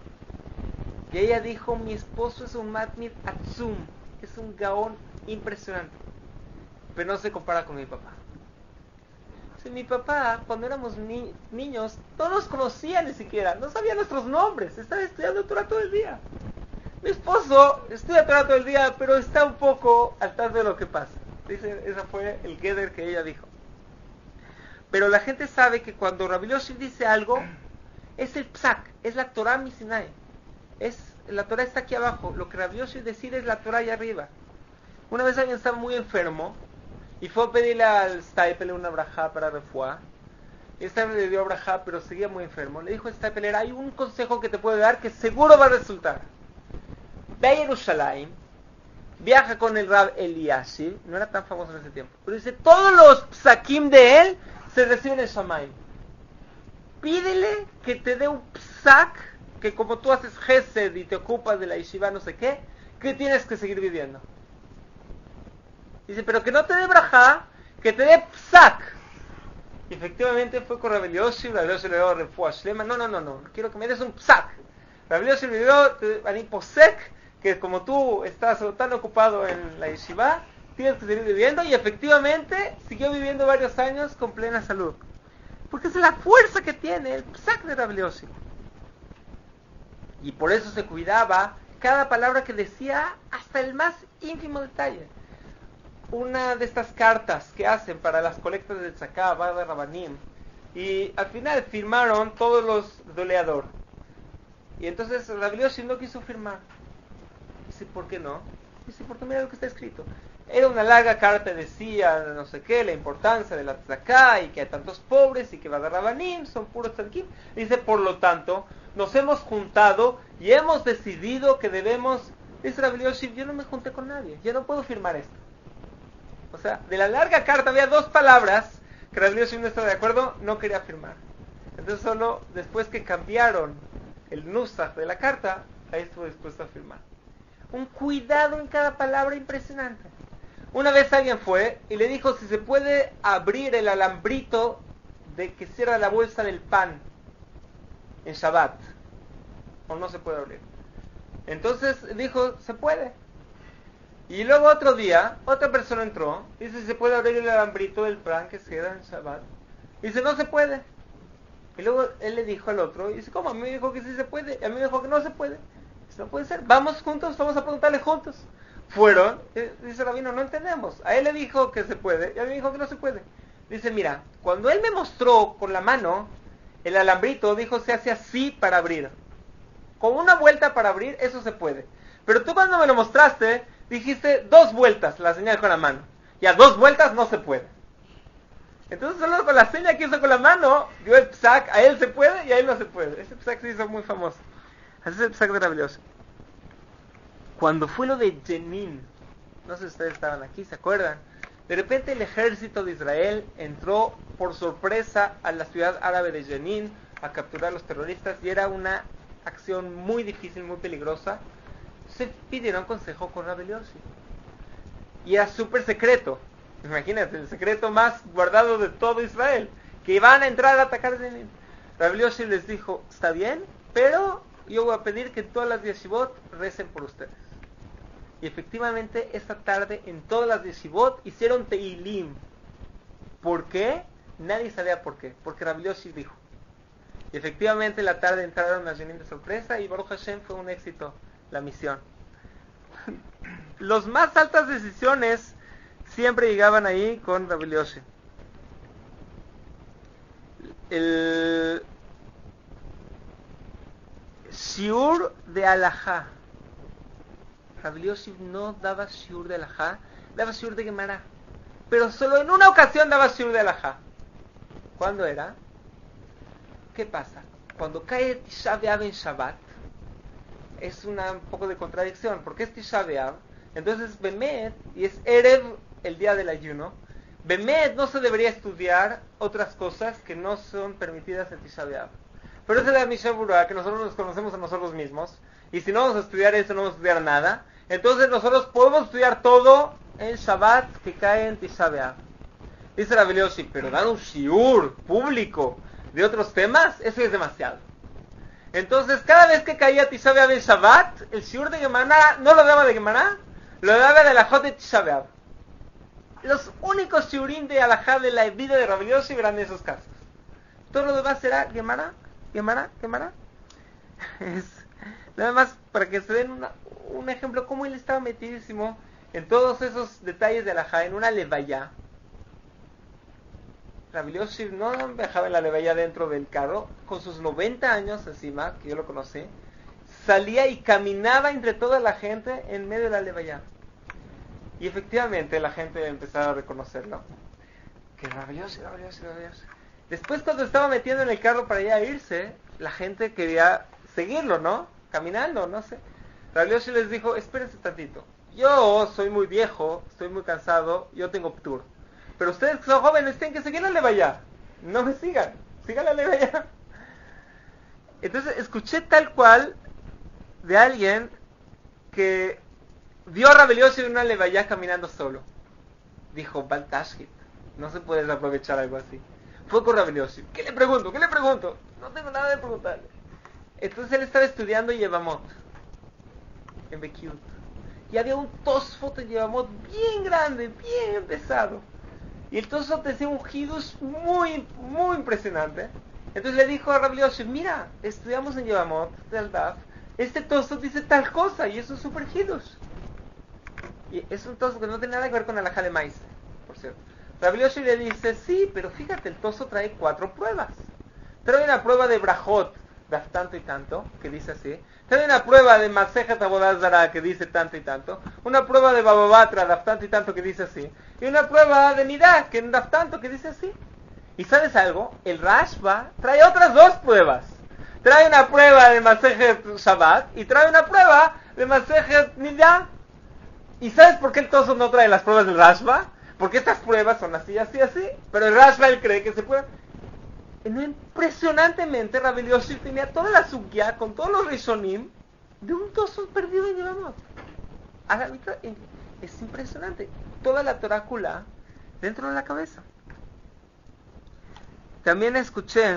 Y ella dijo, mi esposo es un matmid atzum, es un gaón impresionante, pero no se compara con mi papá. Si mi papá, cuando éramos ni- niños, no nos conocía ni siquiera, no sabía nuestros nombres, estaba estudiando Torah todo el día. Mi esposo estudia Torah todo el día, pero está un poco al tanto de lo que pasa. Dice, ese fue el Geder que ella dijo. Pero la gente sabe que cuando Rabbi Yossi dice algo, es el psak, es la Torah Misinai. Es, la Torah está aquí abajo, lo que Rabbi Yossi decide es la Torah allá arriba. Una vez alguien estaba muy enfermo, y fue a pedirle al Staipler una brajá para refuá. Y el Staipler le dio brajá, pero seguía muy enfermo. Le dijo al Staipler, hay un consejo que te puedo dar que seguro va a resultar. Ve a Jerusalén, viaja con el Rab Eliashib, no era tan famoso en ese tiempo, pero dice, todos los psakim de él se reciben en Shamayim. Pídele que te dé un psak, que como tú haces gesed y te ocupas de la yeshiva no sé qué, que tienes que seguir viviendo. Dice, pero que no te dé brajá, que te dé psak. Y efectivamente fue con Rabbi Yossi, Rabbi Yossi le dio refuá shlema. No, no, no, no, quiero que me des un psak. Rabbi Yossi le dio ani posek, que como tú estás tan ocupado en la yeshiva, tienes que seguir viviendo. Y efectivamente siguió viviendo varios años con plena salud. Porque es la fuerza que tiene el psak de Rabbi Yossi. Y por eso se cuidaba cada palabra que decía hasta el más ínfimo detalle. Una de estas cartas que hacen para las colectas de Tzaká, Bada Rabanim, y al final firmaron todos los doleador. Y entonces Rabbi Yossi no quiso firmar. Dice, ¿por qué no? Dice, porque mira lo que está escrito. Era una larga carta, decía no sé qué, la importancia de la Tzaká, y que hay tantos pobres, y que Bada Rabanim son puros tzadkim. Dice, por lo tanto, nos hemos juntado y hemos decidido que debemos... Dice Rabbi Yossi, yo no me junté con nadie, yo no puedo firmar esto. O sea, de la larga carta había dos palabras que Rabbi Yossi no estaba de acuerdo, no quería firmar. Entonces solo después que cambiaron el nusach de la carta, ahí estuvo dispuesto a firmar. Un cuidado en cada palabra impresionante. Una vez alguien fue y le dijo si se puede abrir el alambrito de que cierra la bolsa del pan en Shabbat, o no se puede abrir. Entonces dijo, se puede. Y luego otro día, otra persona entró, dice, ¿se puede abrir el alambrito del pan que se queda en Shabbat? Dice, no se puede. Y luego él le dijo al otro, y dice, ¿cómo? A mí me dijo que sí se puede, y a mí me dijo que no se puede. Dice, no puede ser, vamos juntos, vamos a preguntarle juntos. Fueron, dice Rabino, no entendemos. A él le dijo que se puede, y a mí me dijo que no se puede. Dice, mira, cuando él me mostró con la mano el alambrito, dijo, se hace así para abrir. Con una vuelta para abrir, eso se puede. Pero tú cuando me lo mostraste, dijiste dos vueltas, la señal con la mano. Y a dos vueltas no se puede. Entonces solo con la señal que hizo con la mano, dio el psak, a él se puede y a él no se puede. Ese psak se hizo muy famoso. Ese es el psak de Rabbi Yossi. Cuando fue lo de Jenin, no sé si ustedes estaban aquí, ¿se acuerdan? De repente el ejército de Israel entró por sorpresa a la ciudad árabe de Jenin a capturar a los terroristas y era una acción muy difícil, muy peligrosa. Se pidieron consejo con Rabbi Yossi. Y era súper secreto. Imagínate, el secreto más guardado de todo Israel. Que iban a entrar a atacar Jenin. Rabbi Yossi les dijo, está bien, pero yo voy a pedir que todas las yeshivot recen por ustedes. Y efectivamente, esta tarde en todas las yeshivot hicieron teilim. ¿Por qué? Nadie sabía por qué. Porque Rabbi Yossi dijo. Y efectivamente, la tarde entraron a Jenin de sorpresa y Baruch Hashem fue un éxito la misión. Los más altas decisiones siempre llegaban ahí con Rabbi Yossi. El shiur de alajá. Rabbi Yossi no daba shiur de alajá, daba shiur de Gemara. Pero solo en una ocasión daba shiur de alajá. ¿Cuándo era? ¿Qué pasa? Cuando cae Tisha B'Av en Shabbat, es una, un poco de contradicción, porque es Tisha B'Av, entonces Bemet, y es Erev, el día del ayuno, Bemet no se debería estudiar otras cosas que no son permitidas en Tisha B'Av. Pero esa es la Mishnah Berurah, que nosotros nos conocemos a nosotros mismos, y si no vamos a estudiar eso, no vamos a estudiar nada, entonces nosotros podemos estudiar todo en Shabbat que cae en Tisha B'Av. Dice Rabbi Yoshi, pero dar un shiur público de otros temas, eso es demasiado. Entonces, cada vez que caía Tisha B'Av en Shabbat, el shiur de Gemara no lo daba de Gemara, lo daba de la Jot de Tisha B'Av. Los únicos shiurim de alajá de la vida de Rabbi Yoshi eran esos casos. Todo lo demás era Gemara, Gemara, Gemara. Es nada más para que se den una, un ejemplo cómo él estaba metidísimo en todos esos detalles de alajá, en una levaya. Rabbi Yoshi no viajaba en la levaya dentro del carro, con sus noventa años encima, que yo lo conocí, salía y caminaba entre toda la gente en medio de la levaya. Y efectivamente la gente empezaba a reconocerlo. Que Rabbi Yoshi, Rabbi Yoshi, Rabbi Yoshi. Después, cuando estaba metiendo en el carro para ya irse, la gente quería seguirlo, ¿no? Caminando, no sé. Rabbi Yoshi les dijo, espérense tantito. Yo soy muy viejo, estoy muy cansado, yo tengo ptur. Pero ustedes que son jóvenes tienen que seguir la levaya. No me sigan, sigan la levaya. Entonces, escuché tal cual de alguien que vio a Rabbi Yoshi en una levaya caminando solo. Dijo, Baltashit, no se puede aprovechar algo así. Fue con Rabbi Yoshi. ¿Qué le pregunto? ¿Qué le pregunto? No tengo nada de preguntarle. Entonces él estaba estudiando Yevamot en Bekiut. Y había un Tosfot en Yevamot bien grande, bien pesado. Y el Tosfot decía un Hidush muy, muy impresionante. Entonces le dijo a Rabbi Yoshi, mira, estudiamos en Yevamot, del Daf, este Tosfot dice tal cosa, y es un super Hidush. Y es un Tosfot que no tiene nada que ver con alajá de maíz, por cierto. Rabbi Yoshi le dice, sí, pero fíjate, el Toso trae cuatro pruebas. Trae una prueba de Brajot, daf tanto y tanto, que dice así. Trae una prueba de Masejet Avodah Zarah, que dice tanto y tanto. Una prueba de Bababatra, daf tanto y tanto, que dice así. Y una prueba de Nidá, que daf tanto, que dice así. ¿Y sabes algo? El Rashba trae otras dos pruebas. Trae una prueba de Masejet Shabbat y trae una prueba de Masejet Nidá. ¿Y sabes por qué el Toso no trae las pruebas del Rashba? Porque estas pruebas son así, así, así. Pero el Rashba él cree que se puede. Impresionantemente, Rabbi Yoshi tenía toda la sugya con todos los rishonim de un Toso perdido en Yevamot. Es impresionante. Toda la torácula dentro de la cabeza. También escuché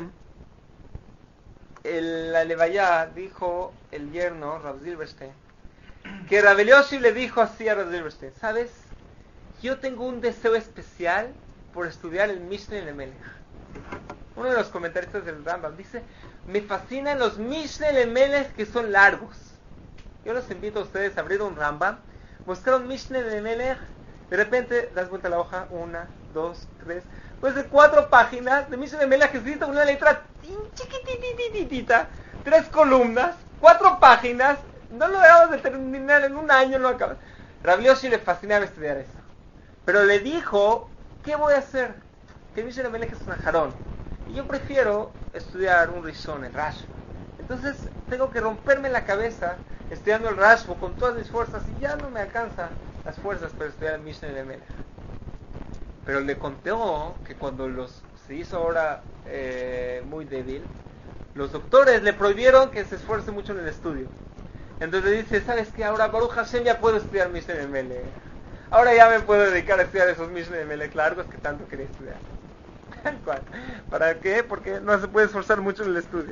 en la levaya, dijo el yerno, Rav Zilberstein, que Rabbi Yoshi le dijo así a Rav Zilberstein, ¿sabes? Yo tengo un deseo especial por estudiar el Mishneh Lemelech. Uno de los comentaristas del Rambam dice, me fascinan los Mishneh Lemelech que son largos. Yo los invito a ustedes a abrir un Rambam, buscar un Mishneh Lemelech, de repente das vuelta a la hoja, una, dos, tres, pues de cuatro páginas de Mishneh Lemelech escrita una letra chiquitititita, tres columnas, cuatro páginas, no lo acabas de terminar en un año, no acabas. Rabbi Yoshi le fascinaba estudiar eso. Pero le dijo, ¿qué voy a hacer? Que Mishneh Lemelech es un jarón. Y yo prefiero estudiar un Rishon, el Rashba. Entonces tengo que romperme la cabeza estudiando el Rashba con todas mis fuerzas y ya no me alcanzan las fuerzas para estudiar el Mishneh Lemelech. Pero le contó que cuando los se hizo ahora eh, muy débil, los doctores le prohibieron que se esfuerce mucho en el estudio. Entonces le dice, ¿sabes qué? Ahora Baruch Hashem ya puedo estudiar Mishneh Lemelech. Ahora ya me puedo dedicar a estudiar esos Mishneh Lemelech largos que tanto quería estudiar. ¿Para qué? Porque no se puede esforzar mucho en el estudio.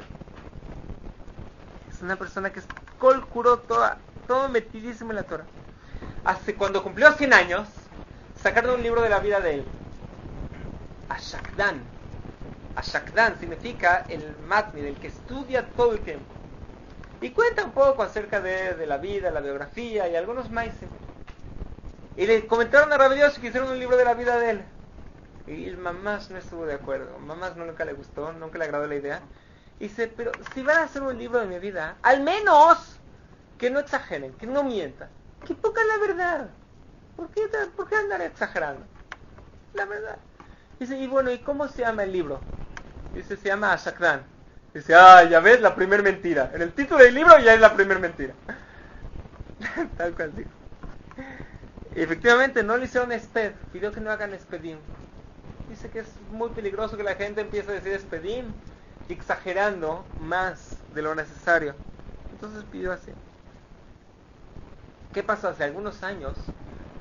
Es una persona que es kol kuró, toda, todo metidísimo en la Torah. Hace cuando cumplió cien años, sacaron un libro de la vida de él. Ashakdan. Ashakdan significa el matni, del que estudia todo el tiempo. Y cuenta un poco acerca de, de la vida, la biografía y algunos maisim. Y le comentaron a Rabbi Yoshi que hicieron un libro de la vida de él. Y el mamás no estuvo de acuerdo. Mamás no, nunca le gustó, nunca le agradó la idea. Y dice, pero si van a hacer un libro de mi vida, al menos que no exageren, que no mientan, que pongan la verdad. ¿Por qué, por qué andar exagerando? La verdad. Dice, y bueno, ¿y cómo se llama el libro? Dice, se llama Ashakdan. Dice, ah, ya ves, la primer mentira. En el título del libro ya es la primer mentira. Tal cual dijo. Y efectivamente no le hicieron esped, pidió que no hagan espedim. Dice que es muy peligroso que la gente empiece a decir espedim, exagerando más de lo necesario. Entonces pidió así. ¿Qué pasó? Hace algunos años,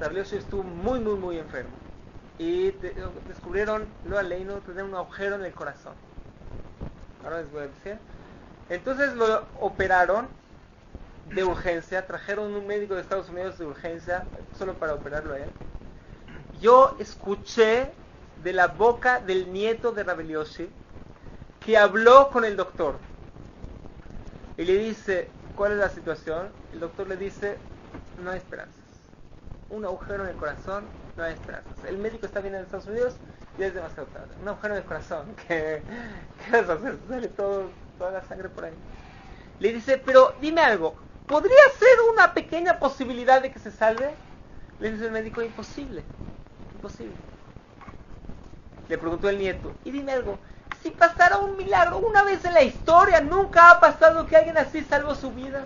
Rabbi Yoshi estuvo muy, muy, muy enfermo. Y te, descubrieron, lo aleino, tenía un agujero en el corazón. Ahora les voy a decir. Entonces lo operaron de urgencia, trajeron un médico de Estados Unidos de urgencia, solo para operarlo a él. Yo escuché de la boca del nieto de Rabbi Yoshi que habló con el doctor. Y le dice, ¿cuál es la situación? El doctor le dice, no hay esperanzas. Un agujero en el corazón, no hay esperanzas. El médico está bien en Estados Unidos y es demasiado tarde. Un agujero en el corazón, ¿qué, qué vas a hacer? Sale todo, toda la sangre por ahí. Le dice, pero dime algo, ¿podría ser una pequeña posibilidad de que se salve? Le dice el médico, imposible, imposible. Le preguntó el nieto, y dime algo, si pasara un milagro una vez en la historia, ¿nunca ha pasado que alguien así salvó su vida?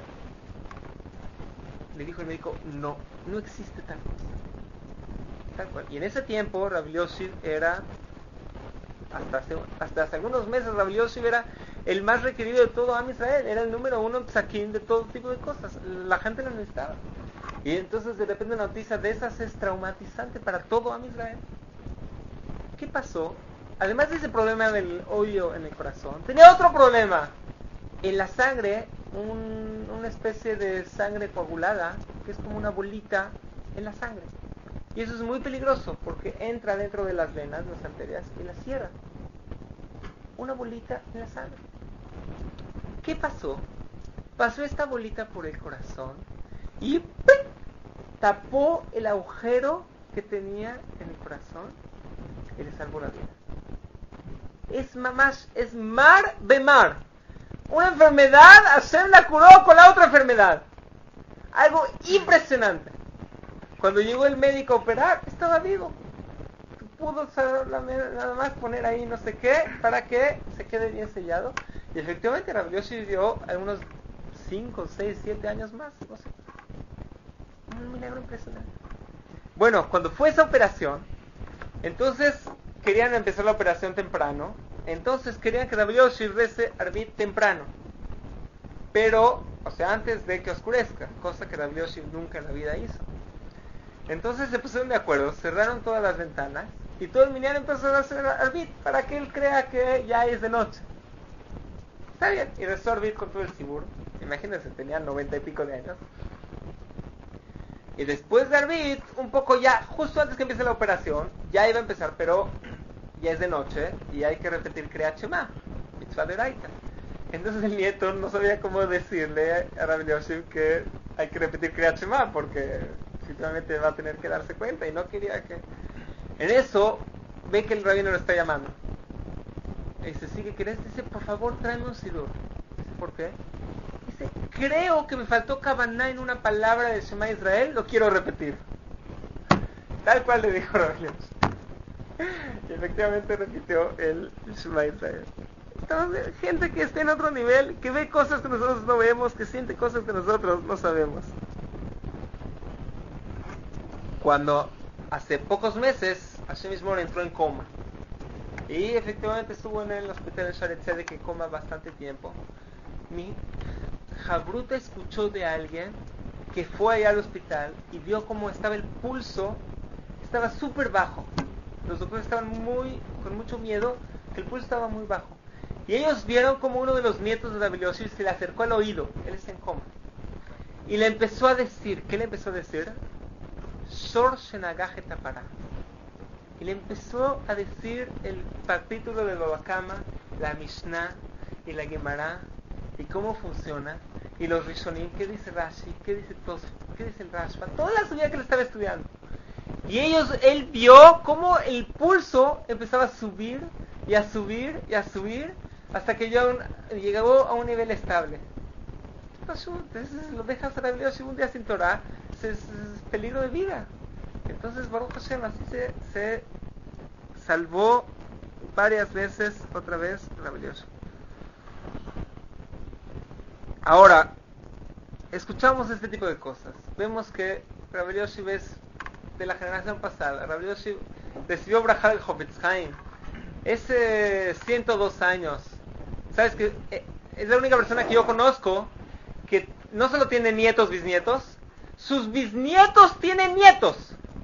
Le dijo el médico, no, no existe tal cosa. Tal cual. Y en ese tiempo, Rabbi Yoshi era, hasta hace, hasta hace algunos meses, Rabbi Yoshi era el más requerido de todo Am Israel. Era el número uno en psaquín de todo tipo de cosas. La gente lo necesitaba. Y entonces, de repente, una noticia de esas es traumatizante para todo Am Israel. ¿Qué pasó? Además de ese problema del hoyo en el corazón, tenía otro problema. En la sangre, un, una especie de sangre coagulada, que es como una bolita en la sangre. Y eso es muy peligroso, porque entra dentro de las venas, las arterias, y las cierra. Una bolita en la sangre. ¿Qué pasó? Pasó esta bolita por el corazón y ¡pum!, tapó el agujero que tenía en el corazón y le salvó la vida. Es mamash, es mar de mar. Una enfermedad, Hashem la curó con la otra enfermedad. Algo impresionante. Cuando llegó el médico a operar, estaba vivo. Pudo nada más poner ahí no sé qué para que se quede bien sellado. Y efectivamente Rabbi Yoshi vivió algunos cinco, seis, siete años más. No sé. Un milagro impresionante. Bueno, cuando fue esa operación, entonces querían empezar la operación temprano. Entonces querían que Rabbi Yoshi rece Arbit temprano. Pero, o sea, antes de que oscurezca. Cosa que Rabbi Yoshi nunca en la vida hizo. Entonces se pusieron de acuerdo, cerraron todas las ventanas y todo el minyan empezó a hacer Arbit para que él crea que ya es de noche. Está bien, y rezó Arbit con todo el sibur. Imagínense, tenía noventa y pico de años. Y después de Arbit, un poco ya, justo antes que empiece la operación, ya iba a empezar, pero ya es de noche y hay que repetir Kriyat Shema, mitzvah de Oraita. Entonces el nieto no sabía cómo decirle a Rabbi Yoshi que hay que repetir Kriyat Shema porque simplemente va a tener que darse cuenta y no quería que... En eso ve que el rabino lo está llamando y dice, sí, ¿qué querés? Dice, por favor tráeme un sidur. Dice, ¿por qué? Dice, creo que me faltó Kavaná en una palabra de Shema Israel, lo quiero repetir. Tal cual le dijo Rabbi Yoshi. Y efectivamente repitió el Shema Israel. Entonces, gente que está en otro nivel, que ve cosas que nosotros no vemos, que siente cosas que nosotros no sabemos. Cuando hace pocos meses Hashem mismo entró en coma y efectivamente estuvo en el hospital de Shaare Zedek en coma bastante tiempo, mi jabruta escuchó de alguien que fue allá al hospital y vio cómo estaba el pulso, estaba súper bajo. Los doctores estaban muy con mucho miedo, que el pulso estaba muy bajo, y ellos vieron como uno de los nietos de Rabbi Yoshi se le acercó al oído, él está en coma, y le empezó a decir, ¿qué le empezó a decir? Shor Shenagaj Etapara. Y le empezó a decir el capítulo del Baba Kama, la Mishnah y la Gemara, y cómo funciona, y los Rishonim, qué dice Rashi, qué dice Tosfot, qué dice el Rashba, toda la subida que le estaba estudiando. Y ellos, él vio cómo el pulso empezaba a subir, y a subir, y a subir, hasta que llegó, llegó a un nivel estable. Entonces lo dejas a Rabbi Yoshi un día sin Torah, es, es peligro de vida. Entonces Baruch Hashem así se, se salvó varias veces otra vez Rabbi Yoshi. Ahora escuchamos este tipo de cosas, vemos que Rabbi Yoshi ves de la generación pasada, Rabbi Yoshi recibió Brajá del Chofetz Haim, ese ciento dos años. Sabes que es la única persona que yo conozco que no solo tiene nietos, bisnietos, sus bisnietos tienen nietos.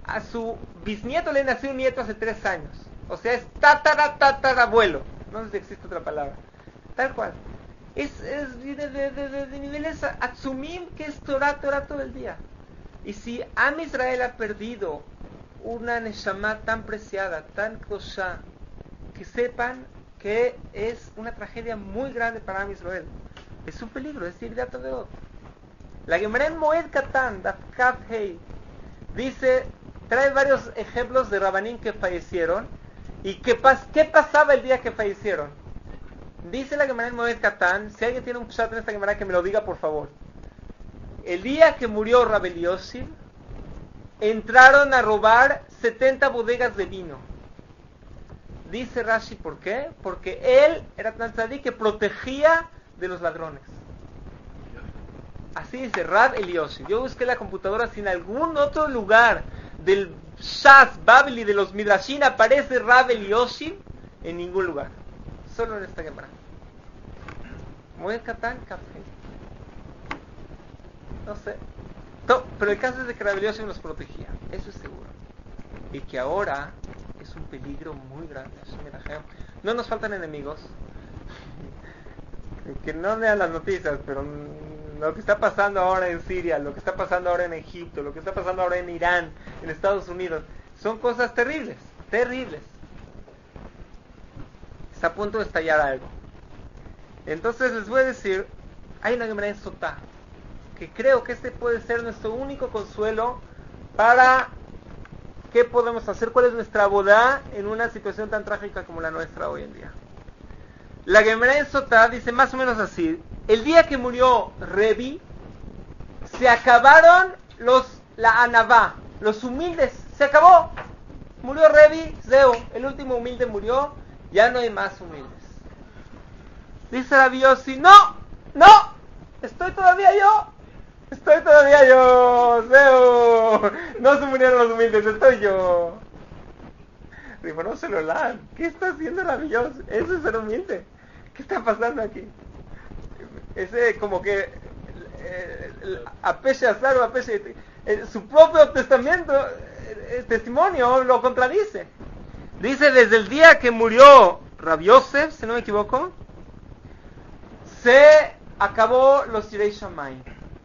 a su bisnieto le nació un nieto hace tres años. O sea, es tatara tatarabuelo. No sé si existe otra palabra. Tal cual. Es, es de, de, de, de, de niveles atzumim, que es Torah, Torah todo el día. Y si Am Israel ha perdido una neshama tan preciada, tan kosha, que sepan que es una tragedia muy grande para Am Israel. Es un peligro, es Yiridat Aveot. La Gemara en Moed Katan, Daf Kaf Hei, dice, trae varios ejemplos de Rabanim que fallecieron. ¿Y qué, pas, qué pasaba el día que fallecieron? Dice la Gemara en Moed Katan, si alguien tiene un pshat en esta Gemara, que me lo diga por favor. El día que murió Rab Elioshib, entraron a robar setenta bodegas de vino. Dice Rashi, ¿por qué? Porque él era tan tzaddik que protegía de los ladrones. Así dice Rab Elioshib. Yo busqué la computadora, si en algún otro lugar del Shas, Babli, de los Midrashim aparece Rab Elioshib, en ningún lugar. Solo en esta Gemara. Moed Katan, Café. No sé. No, pero el caso es de que Rab Elioshib nos protegía. Eso es seguro. Y que ahora es un peligro muy grande. No nos faltan enemigos. Que no lean las noticias, pero lo que está pasando ahora en Siria, lo que está pasando ahora en Egipto, lo que está pasando ahora en Irán, en Estados Unidos, son cosas terribles, terribles. Está a punto de estallar algo. Entonces les voy a decir, hay una Gemara en Sotá, que creo que este puede ser nuestro único consuelo para qué podemos hacer, cuál es nuestra boda en una situación tan trágica como la nuestra hoy en día. La Gemara en Sotá dice más o menos así: el día que murió Revi, se acabaron los la anavá, los humildes, se acabó. Murió Revi, Zeo, el último humilde murió, ya no hay más humildes. Dice Rabbi Yossi, no, no, estoy todavía yo, estoy todavía yo, Zeo, no se murieron los humildes, estoy yo. Ribono Celolam, ¿qué está haciendo Rabbi Yossi? Eso es ser humilde. ¿Qué está pasando aquí? Ese como que eh, Apeshe Azar o Apeshe, eh, su propio testamento, eh, testimonio lo contradice. Dice, desde el día que murió Rabbi Yosef, si no me equivoco, se acabó los Yirei Shamayim.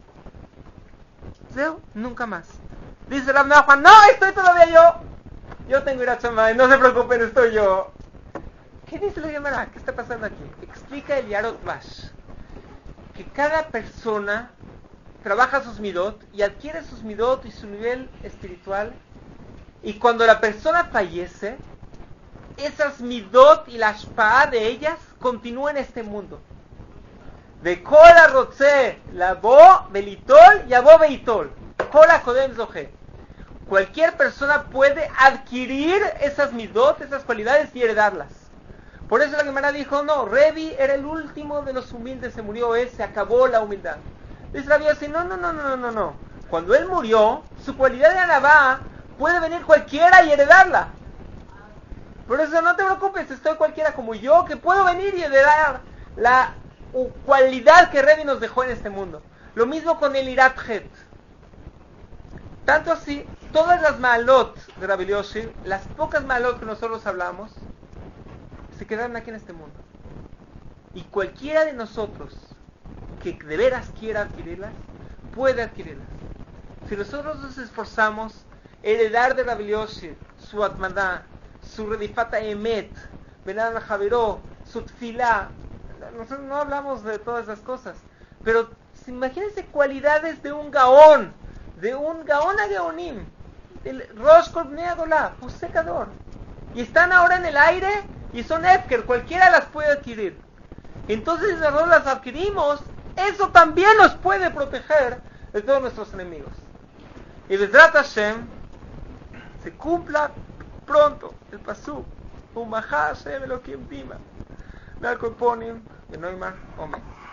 Zeo, nunca más. Dice Rab Nachman, no, estoy todavía yo. Yo tengo Yirat Shamayim, no se preocupen, estoy yo. ¿Qué dice la Gemara? ¿Qué está pasando aquí? Explica el Yarot Vash que cada persona trabaja sus midot y adquiere sus midot y su nivel espiritual, y cuando la persona fallece, esas midot y la shpaa de ellas continúan en este mundo. De Kola Rotze, la Bo Belitol y Abo Beitol. Kola Kodem Zohe. Cualquier persona puede adquirir esas midot, esas cualidades y heredarlas. Por eso la Gemara dijo, no, Revi era el último de los humildes, se murió él, se acabó la humildad. Dice Rabbi Yossi, no, no, no, no, no, no. Cuando él murió, su cualidad de Anabá puede venir cualquiera y heredarla. Por eso no te preocupes, estoy cualquiera como yo, que puedo venir y heredar la cualidad que Revi nos dejó en este mundo. Lo mismo con el Irat Het. Tanto así, todas las malot de Rabbi Yossi, las pocas malot que nosotros hablamos, se quedaron aquí en este mundo. Y cualquiera de nosotros que de veras quiera adquirirlas, puede adquirirlas. Si nosotros nos esforzamos, heredar de Rabbi Yossi su atmadá, su redifata emet, venar al javeró, su tfilá. Nosotros no hablamos de todas esas cosas, pero imagínense cualidades de un gaón, de un gaón a gaonim, del Rosh Kol Bnei Adolá, posecador, y están ahora en el aire y son Efker, cualquiera las puede adquirir. Entonces, si nosotros las adquirimos, eso también nos puede proteger de todos nuestros enemigos. Y Bezrat Hashem se cumpla pronto el pasuk Umaha Hashem Elokim Dima Ve'al Kol Ponim Ve'Noimar Omen.